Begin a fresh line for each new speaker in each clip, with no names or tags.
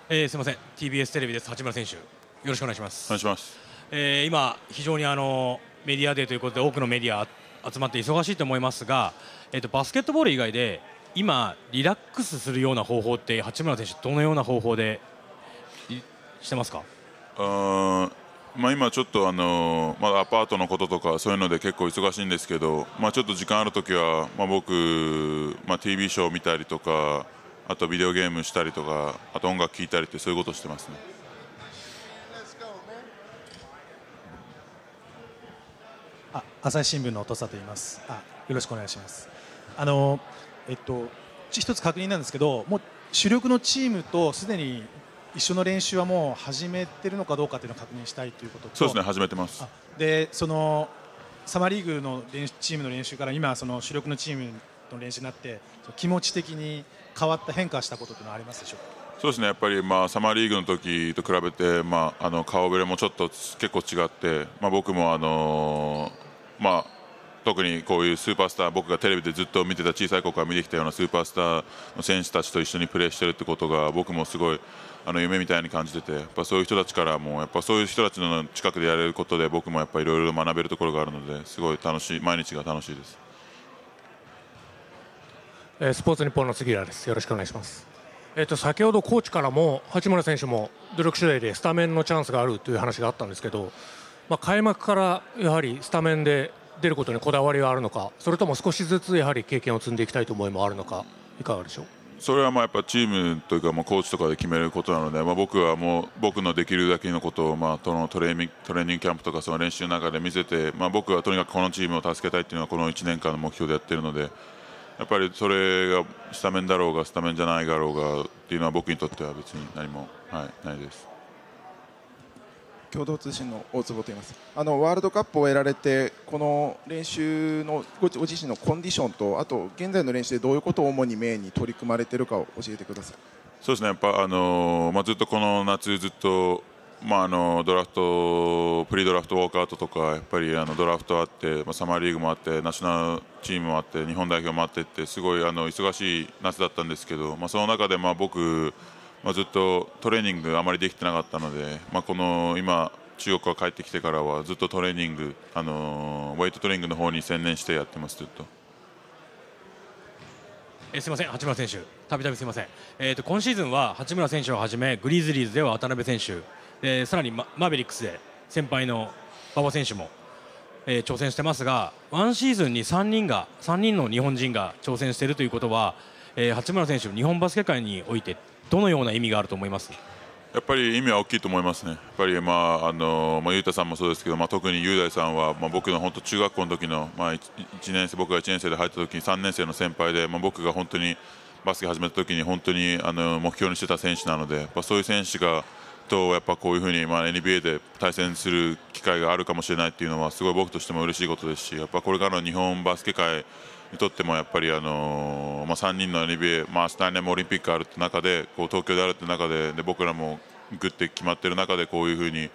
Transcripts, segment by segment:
すみません、 TBS テレビです。八村選手、よろしくお願いします。
お願いします。
今、非常にメディアデーということで多くのメディア集まって忙しいと思いますが、バスケットボール以外で今リラックスするような方法って八村選手どのような方法でしてますか？
今ちょっとまだアパートのこととかそういうので結構忙しいんですけど、ちょっと時間あるときは、僕、TV ショー見たりとか、あとビデオゲームしたりとか、あと音楽聴いたりってそういうことしてますね。
朝日新聞の土佐と言います。よろしくお願いします。一つ確認なんですけど、もう主力のチームとすでに一緒の練習はもう始めてるのかどうかというのを確認したいということと、
そうですね、始めてます。
でそのサマーリーグのチームの練習から今その主力のチームの練習になって気持ち的に変わった変化したことというのはありますでしょうか？
そうですね、やっぱりサマーリーグの時と比べて、顔ぶれもちょっと結構違って、僕も特にこういうスーパースター、僕がテレビでずっと見てた、小さい頃から見てきたようなスーパースターの選手たちと一緒にプレーしているってことが僕もすごい夢みたいに感じてて、やっぱそういう人たちからもやっぱそういう人たちの近くでやれることで僕もやっぱいろいろ学べるところがあるので、すごい楽しい、毎日が楽しいです。
スポーツニッポンの杉浦です。よろしくお願いします。先ほどコーチからも八村選手も努力次第でスタメンのチャンスがあるという話があったんですけど、開幕からやはりスタメンで出ることにこだわりがあるのか、それとも少しずつやはり経験を積んでいきたいという思いもあるのか、いかがでしょう？
それはやっぱチームというかコーチとかで決めることなので、僕はもう僕のできるだけのことをトレーニングキャンプとかその練習の中で見せて、僕はとにかくこのチームを助けたいというのはこの1年間の目標でやっているので、やっぱりそれがスタメンだろうがスタメンじゃないだろうがっていうのは僕にとっては別に何も、ないです。
共同通信の大坪と言います。ワールドカップを得られてこの練習のご自身のコンディションと、あと現在の練習でどういうことを主にメインに取り組まれているかを教えてください。
そうですね、やっぱずっとこの夏ずっとドラフト、プリドラフトウォークアウトとか、やっぱりドラフトあって、サマーリーグもあって、ナショナルチームもあって、日本代表もあってって、すごい忙しい夏だったんですけど、その中で僕、ずっとトレーニングあまりできてなかったので、この今、中国が帰ってきてからはずっとトレーニング、ウェイトトレーニングの方に専念してやってます、ずっと。
すみません、八村選手、たびたびすみません。今シーズンは八村選手をはじめグリズリーズでは渡辺選手、さらにマーベリックスで先輩の馬場選手も、挑戦してますが、ワンシーズンに3人の日本人が挑戦しているということは、八村選手、日本バスケ界においてどのような意味があると思います？
やっぱり意味は大きいと思いますね。やっぱり雄太さんもそうですけど、特に雄大さんは、僕の本当中学校の時の、1年生、僕が1年生で入った時に3年生の先輩で、僕が本当にバスケ始めた時に本当に目標にしてた選手なので、やっぱそういう選手とやっぱこういうふうにNBA で対戦する機会があるかもしれないっていうのはすごい僕としても嬉しいことですし、やっぱこれからの日本バスケ界にとってもやっぱり3人の NBA、来年もオリンピックあるって中で、東京であるって中で、僕らもグッて決まっている中でこういうふうに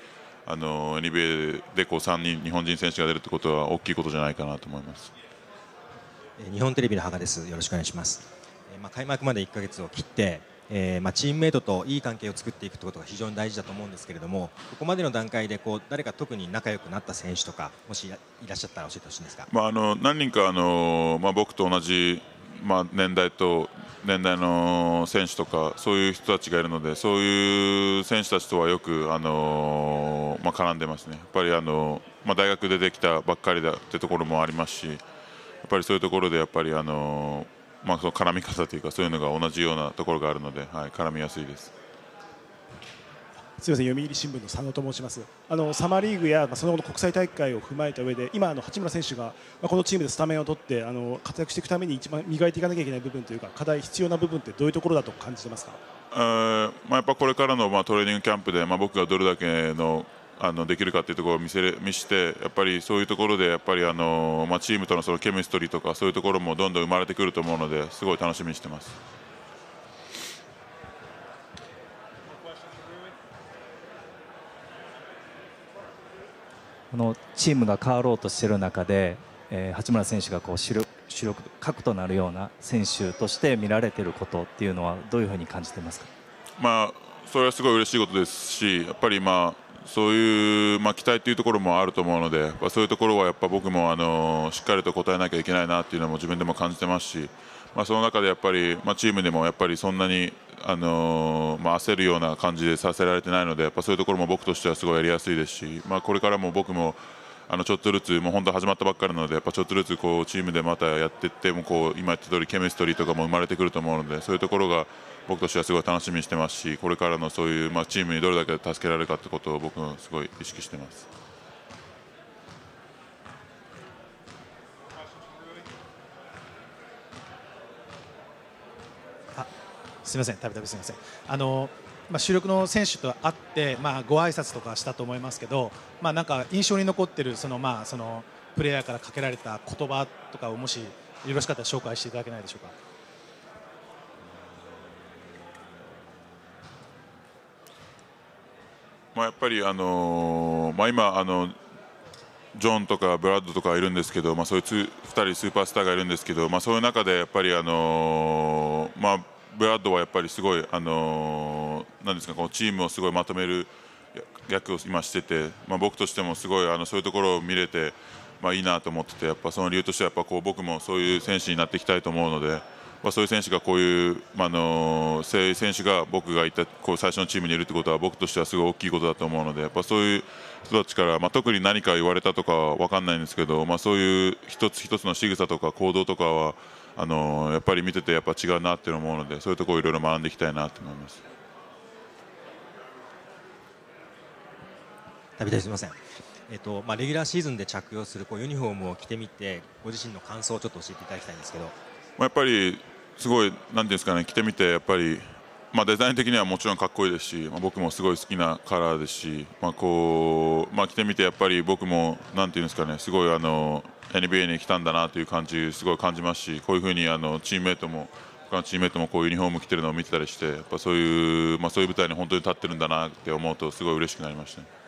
NBA で3人日本人選手が出るってことは大きいことじゃないかなと思います。
日本テレビの羽賀です。よろしくお願いします。開幕まで1ヶ月を切って、チームメイトといい関係を作っていくということが非常に大事だと思うんですけれども、ここまでの段階で誰か特に仲良くなった選手とかもしいらっしゃったら教えてほしいんですか？
何人か僕と同じ、年代の選手とかそういう人たちがいるので、そういう選手たちとはよく、絡んでますね。やっぱり大学でできたばっかりだってところもありますし、やっぱりそういうところでやっぱりその絡み方というかそういうのが同じようなところがあるので、絡みやすいです。
すみません、読売新聞の佐野と申します。サマーリーグやその後の国際大会を踏まえた上で、今八村選手がこのチームでスタメンを取って活躍していくために一番磨いていかなきゃいけない部分というか、課題、必要な部分ってどういうところだと感じてますか？
やっぱこれからのトレーニングキャンプで、僕がどれだけのできるかというところを見せて、やっぱりそういうところでやっぱりチームとのそのケミストリーとかそういうところもどんどん生まれてくると思うので、すごい楽しみにしてます。
このチームが変わろうとしている中で、八村選手が主力核となるような選手として見られていることっていうのはどういうふうに感じていますか？
それはすごい嬉しいことですし、やっぱりそういう、期待というところもあると思うので、そういうところはやっぱ僕もしっかりと応えなきゃいけないなというのも自分でも感じてますし、その中でやっぱり、チームでもやっぱりそんなに、焦るような感じでさせられてないので、そういうところも僕としてはすごいやりやすいですし、これからも僕もちょっとずつ、もう本当始まったばっかりなので、ちょっとずつこうチームでまたやっていっても今言った通りケミストリーとかも生まれてくると思うので、そういうところが僕としてはすごい楽しみにしてますし、これからのそういう、チームにどれだけ助けられるかということを僕はすごい意識しています。
すみません、たびたびすみません。主力の選手と会って、ご挨拶とかしたと思いますけど、なんか印象に残っているそのプレイヤーからかけられた言葉とかをもしよろしかったら紹介していただけないでしょうか。
やっぱり、今ジョンとかブラッドとかいるんですけど、そういう2人スーパースターがいるんですけど、そういう中でやっぱり、ブラッドはやっぱりすごい、なんですか、このチームをすごいまとめる役を今してて、僕としてもすごいそういうところを見れて、いいなと思ってて、やっぱその理由としてはやっぱ僕もそういう選手になっていきたいと思うので、そういう選手がこういう、そういう選手が僕がいた最初のチームにいるということは僕としてはすごい大きいことだと思うので、やっぱそういう人たちから、特に何か言われたとかは分かんないんですけど、そういう一つ一つの仕草とか行動とかはやっぱり見ててやっぱ違うなって思うので、そういうところをいろいろ学んでいきたいなと思います。
たびたびすみません。レギュラーシーズンで着用するユニフォームを着てみてご自身の感想をちょっと教えていただきたいんですけど。
やっぱりすごいなんていうんですかね、着てみてやっぱり、デザイン的にはもちろんかっこいいですし、僕もすごい好きなカラーですし、着てみてやっぱり僕もなんていうんですかね、すごいNBA に来たんだなという感じすごい感じますし、こういうふうにチームメートも他のチームメートもこういうユニフォーム着てるのを見てたりして、やっぱそういう舞台に本当に立ってるんだなって思うとすごい嬉しくなりましたね。